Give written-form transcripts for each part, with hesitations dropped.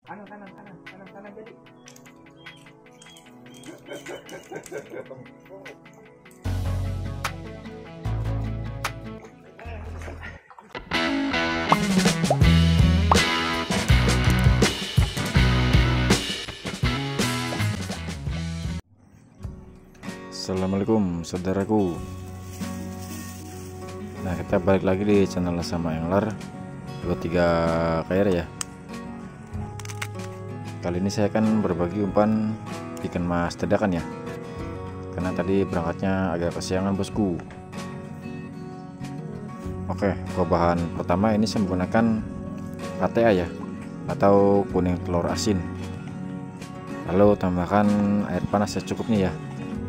Kanan, kanan, kanan, kanan, kanan jadi. Assalamualaikum saudaraku. Nah, kita balik lagi di channel Sama Angler 23 KR ya. Kali ini saya akan berbagi umpan ikan mas dadakan ya, karena tadi berangkatnya agak kesiangan bosku. Oke, bahan pertama ini saya menggunakan KTA ya, atau kuning telur asin. Lalu tambahkan air panas secukupnya ya.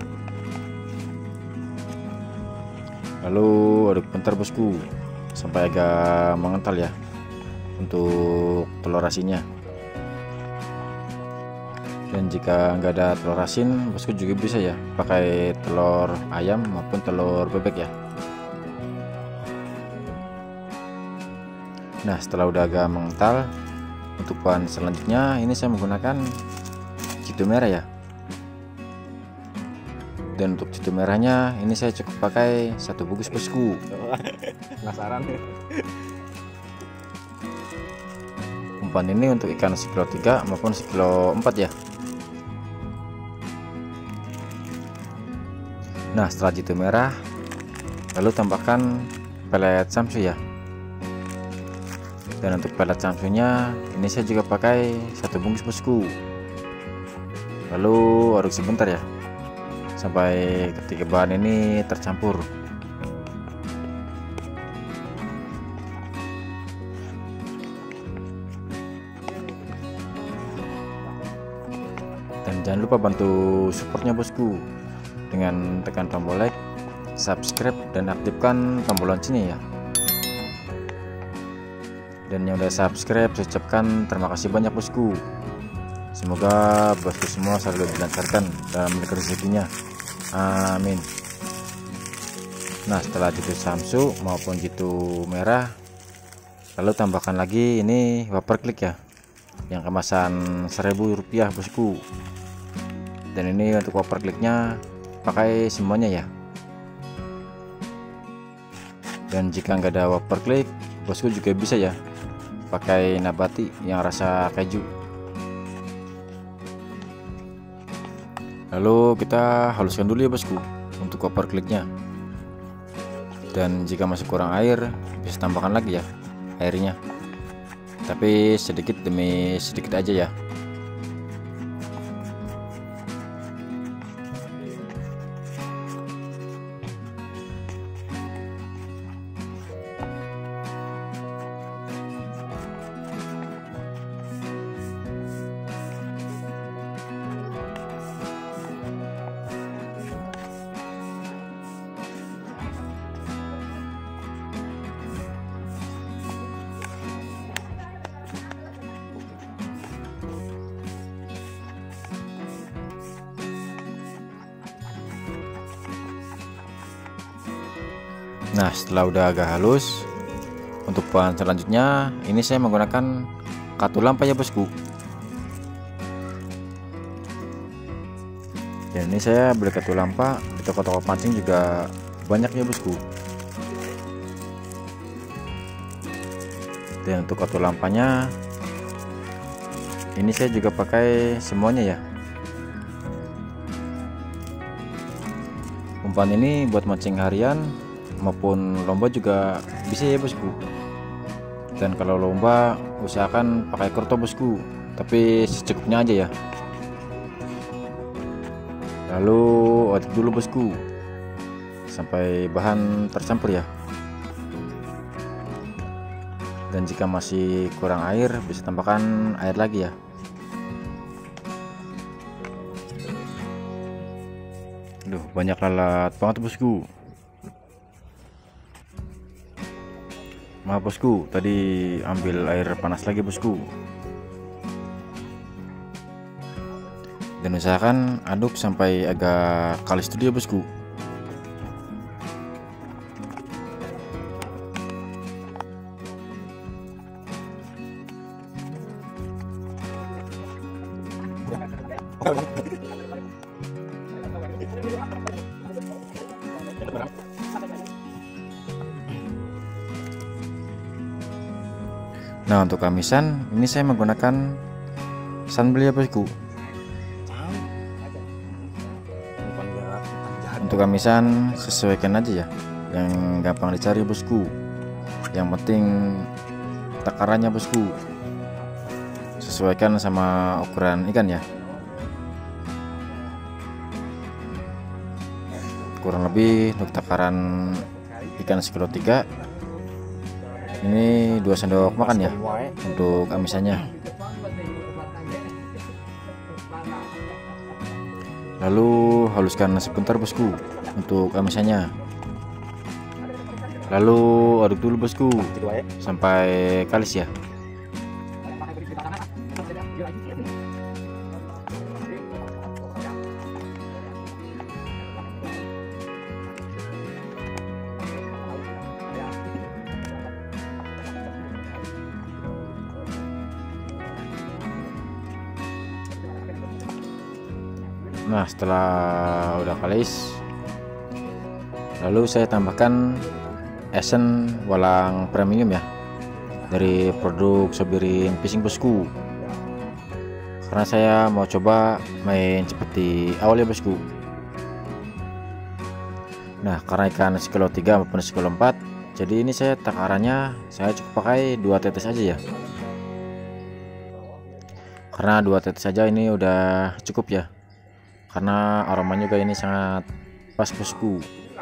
Lalu aduk bentar bosku sampai agak mengental ya untuk telur asinnya. Dan jika nggak ada telur asin, bosku juga bisa ya pakai telur ayam maupun telur bebek ya. Nah, setelah udah agak mengental, untuk bahan selanjutnya ini saya menggunakan jitu merah ya. Dan untuk jitu merahnya ini saya cukup pakai 1 bungkus bosku. Penasaran ya? Umpan ini untuk ikan sekilo 3 maupun sekilo 4 ya. Nah, setelah jitu merah, lalu tambahkan pelet samsu ya. Dan untuk pelet samsunya ini saya juga pakai 1 bungkus bosku. Lalu aduk sebentar ya sampai ketiga bahan ini tercampur. Dan jangan lupa bantu supportnya bosku dengan tekan tombol like, subscribe, dan aktifkan tombol loncengnya ya. Dan yang udah subscribe saya ucapkan terima kasih banyak bosku. Semoga bosku semua selalu dilancarkan dalam rezekinya, amin. Nah, setelah jitu samsu maupun jitu merah, lalu tambahkan lagi ini wafer klik ya, yang kemasan Rp1.000 bosku. Dan ini untuk wafer kliknya pakai semuanya ya. Dan jika nggak ada wafer klik, bosku juga bisa ya pakai nabati yang rasa keju. Lalu kita haluskan dulu ya bosku untuk wafer kliknya. Dan jika masih kurang air, bisa tambahkan lagi ya airnya, tapi sedikit demi sedikit aja ya. Nah, setelah udah agak halus, untuk bahan selanjutnya ini saya menggunakan katulampa ya bosku. Dan ini saya beli katulampa di toko-toko pancing juga banyak ya bosku. Dan untuk katulampanya ini saya juga pakai semuanya ya. Umpan ini buat mancing harian maupun lomba juga bisa ya bosku. Dan kalau lomba usahakan pakai kurto bosku, tapi secukupnya aja ya. Lalu aduk dulu bosku sampai bahan tercampur ya. Dan jika masih kurang air, bisa tambahkan air lagi ya. Duh, banyak lalat banget bosku. Maaf bosku, tadi ambil air panas lagi bosku. Dan usahakan aduk sampai agak kalis dulu ya bosku. Nah, untuk kamisan ini saya menggunakan sunbel ya bosku. Untuk kamisan sesuaikan aja ya, yang gampang dicari bosku. Yang penting takarannya bosku, sesuaikan sama ukuran ikan ya. Kurang lebih untuk takaran ikan sekilo 3 ini 2 sendok makan ya untuk amisannya. Lalu haluskan sebentar bosku untuk amisannya. Lalu aduk dulu bosku sampai kalis ya. Nah, setelah udah kalis, lalu saya tambahkan esen walang premium ya dari produk Sobirin Fishing bosku, karena saya mau coba main seperti awal ya bosku. Nah, karena ikan sekilo 3 maupun sekilo 4, jadi ini saya takarannya saya cukup pakai 2 tetes aja ya, karena 2 tetes saja ini udah cukup ya, karena aromanya juga ini sangat pas bosku.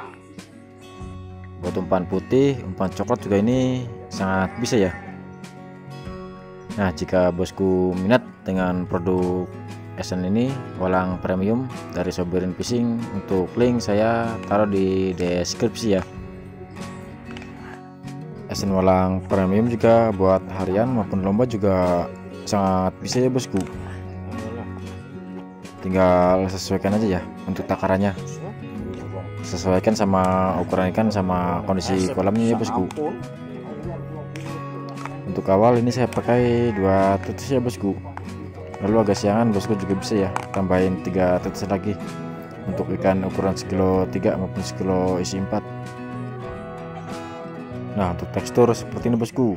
Buat umpan putih, umpan coklat juga ini sangat bisa ya. Nah, jika bosku minat dengan produk esen ini walang premium dari Sobirin Fishing, untuk link saya taruh di deskripsi ya. Esen walang premium juga buat harian maupun lomba juga sangat bisa ya bosku. Tinggal sesuaikan aja ya untuk takarannya, sesuaikan sama ukuran ikan sama kondisi kolamnya ya bosku. Untuk awal ini saya pakai 2 tetes ya bosku, lalu agak siangan bosku juga bisa ya tambahin 3 tetes lagi untuk ikan ukuran sekilo 3 maupun sekilo isi 4. Nah, untuk tekstur seperti ini bosku.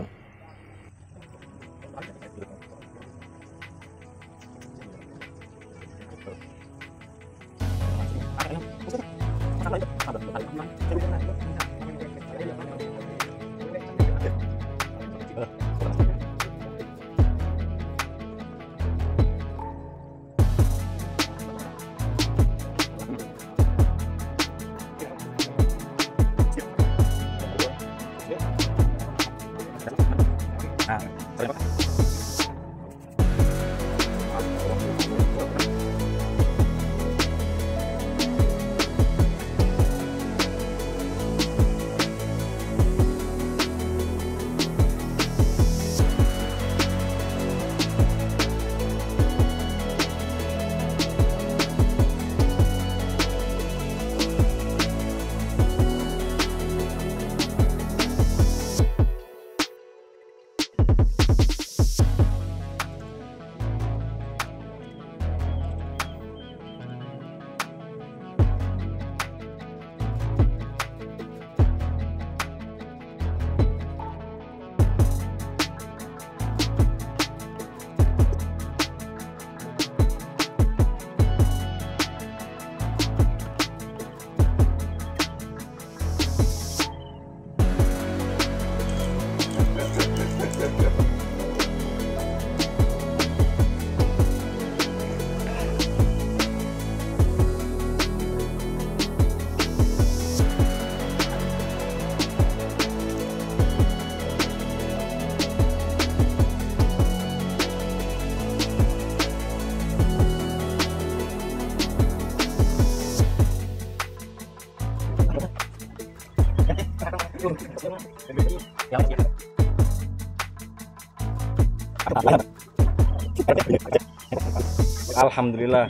Alhamdulillah.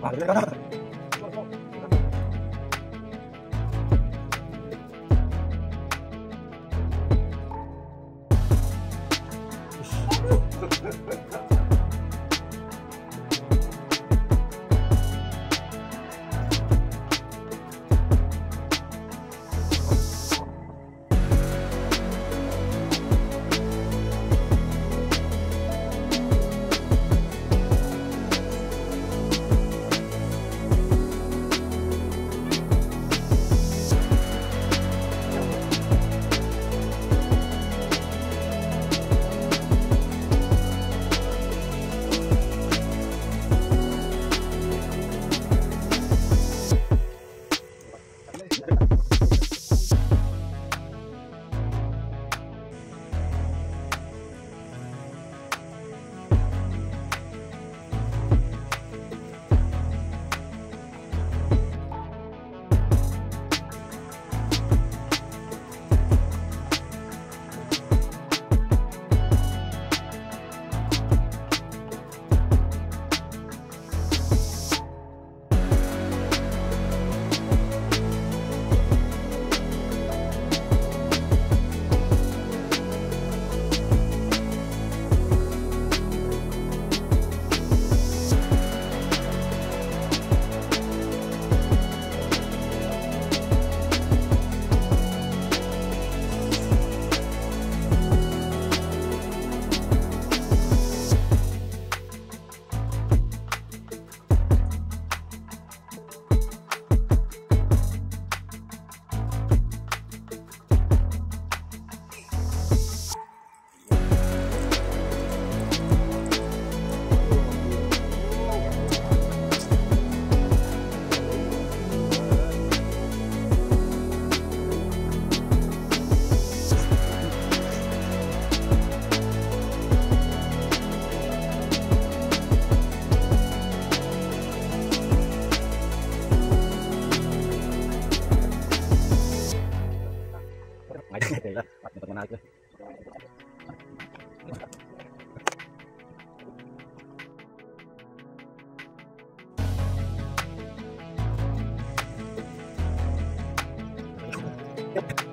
Yep.